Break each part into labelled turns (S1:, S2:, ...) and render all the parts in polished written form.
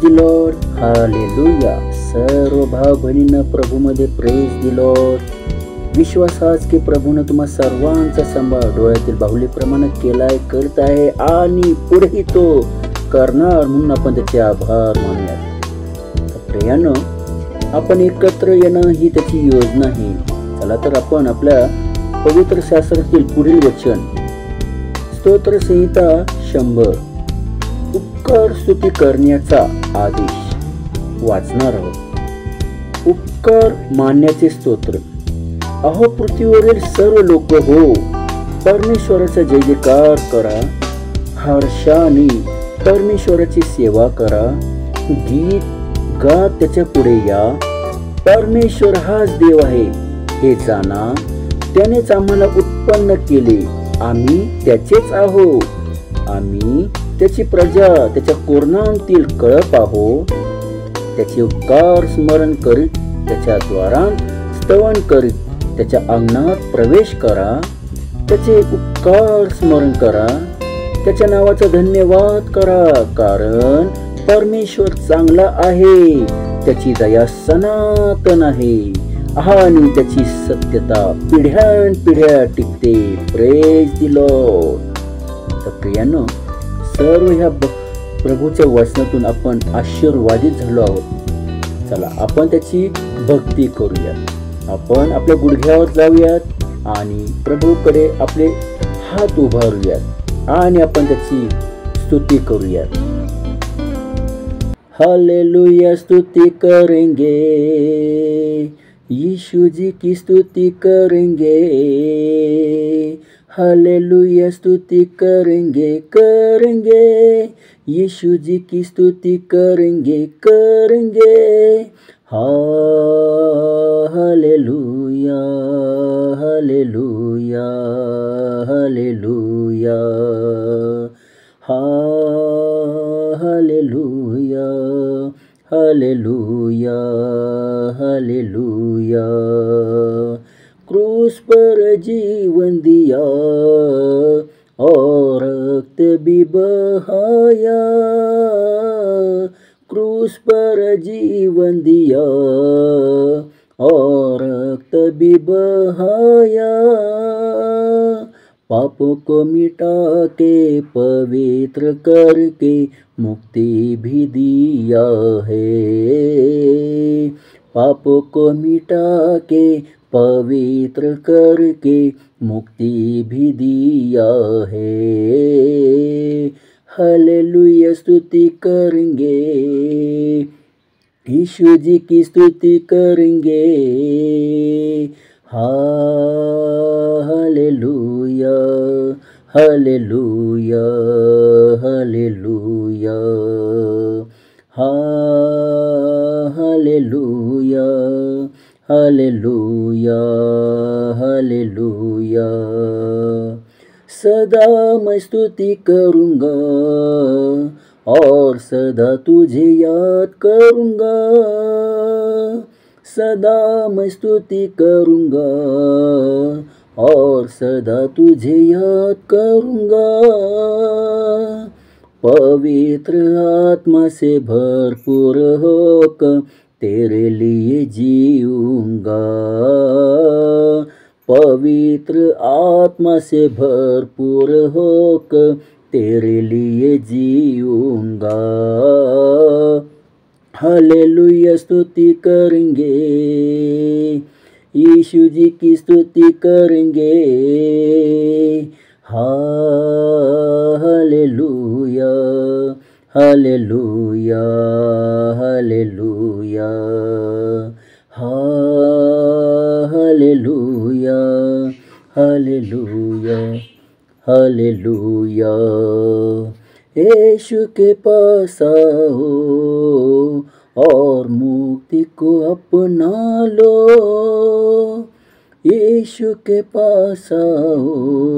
S1: The Lord, hallelujah. सर्व भाव बहिणींना प्रभूमध्ये praise the Lord. विश्वास आज की प्रभूने तुम्हा सर्वांचा सांभाळ डोळ्यातील बाहुलीप्रमाणे केलाय, करत आहे आणि पुढेही तो करणार, म्हणून आपण त्याचे आभार मानूयात। प्रियानो, आपण एकत्र येणं ही त्याची योजना आहे। चला तर आपण आपल्या पवित्र शास्त्रातील पुढील वचन स्तोत्र संहिता 100 उपकार स्तुती करण्याचा आदेश वाचणार आहोत। उपकार मानण्याचे स्तोत्र। अहो पृथ्वीवरील सर्व लोक हो, परमेश्वराचा जय जयकार करा, हर्षाने परमेश्वराची सेवा करा, गीत गात त्याच्या पुढे या। परमेश्वर हाच देव आहे हे जाणा, त्यानेच आम्हाला उत्पन्न केले, आम्ही त्याचेच आहो, आम्ही त्याची प्रजा, त्याच्या कोरणांतील कळप आहो। त्याचे उपकार स्मरण करीत त्याच्या द्वारांत स्तवन करीत त्याच्या अंगणात प्रवेश करा। त्याचे उपकार स्मरण करा, त्याच्या नावाचा धन्यवाद करा, कारण परमेश्वर चांगला आहे, त्याची दया सनातन आहे आणि त्याची सत्यता पिढ्यानपिढ्या टिकते। Praise the Lord. तर प्रियानो, सर्व ह्या प्रभूच्या वचनातून आपण आशीर्वादित झालो आहोत। चला आपण त्याची भक्ती करूया। आपण आपल्या गुडघ्यावर जाऊयात आणि प्रभूकडे आपले हात उभारूयात आणि आपण त्याची स्तुती करूयात। हालेलुया, स्तुति करेंगे, यीशु जी की स्तुति करेंगे। हालेलुया, स्तुति करेंगे करेंगे, यीशु जी की स्तुति करेंगे करेंगे। हालेलुया हालेलुया हालेलुया हालेलुया हालेलुया हालेलुया। क्रूस पर जीवन दिया और रक्त भी बहाया, क्रूस पर जीवन दिया और रक्त भी बहाया। पापों को मिटा के पवित्र करके मुक्ति भी दिया है, पापों को मिटा के पवित्र करके मुक्ति भी दिया है। हालेलुया, स्तुति करेंगे, यीशु जी की स्तुति करेंगे। हालेलुया हालेलुया हालेलुया हालेलुया हालेलुया हालेलुया। सदा मैं स्तुति करूँगा और सदा तुझे याद करूँगा, सदा मैं स्तुति करूँगा और सदा तुझे याद करूँगा। पवित्र आत्मा से भरपूर होकर तेरे लिए जीऊँगा, पवित्र आत्मा से भरपूर होकर तेरे लिए जीऊँगा। हालेलुया, स्तुति करेंगे, यीशु जी की स्तुति करेंगे। हालेलुया हालेलुया हालेलुया हालेलुया हालेलुया हालेलुया। यीशु के पास आओ और मुक्ति को अपना लो, यीशु के पास आओ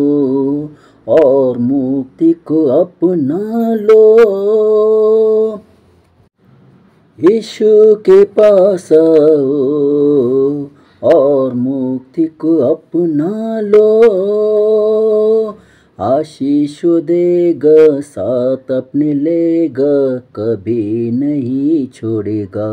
S1: और मुक्ति को अपना लो, यीशु के पास आओ और मुक्ति को अपना लो। आशीषों देगा, साथ अपने लेगा, कभी नहीं छोड़ेगा।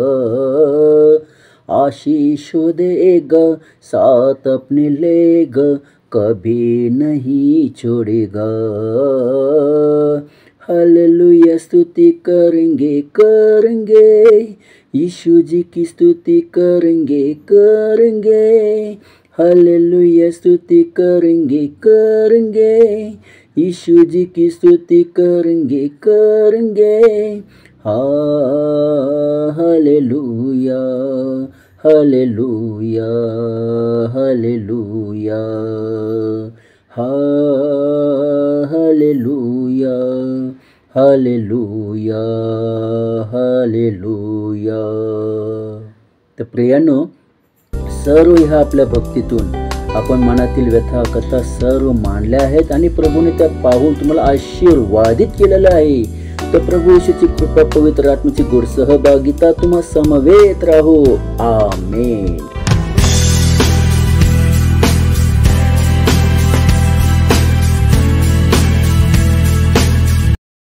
S1: आशीषों देगा, साथ अपने लेगा, कभी नहीं छोड़ेगा। हालेलुया स्तुति करेंगे करेंगे, यीशु जी की स्तुति करेंगे करेंगे। हालेलुया स्तुति करेंगे करेंगे, यीशु जी की स्तुति करेंगे करेंगे। हालेलुया हालेलुया हालेलुया हालेलुया हालेलुया हालेलुया। तर प्रियांनो, सर्व ह्या आपल्या भक्तीतून आपण मनातील व्यथा कथा सर्व मांडल्या आहेत आणि प्रभूने त्यात पाहून तुम्हाला आशीर्वादित केलेलं आहे। तर प्रभू येशूची कृपा, पवित्र आत्म्याची गोड सहभागिता तुम्हा समवेत राहो। आमेन।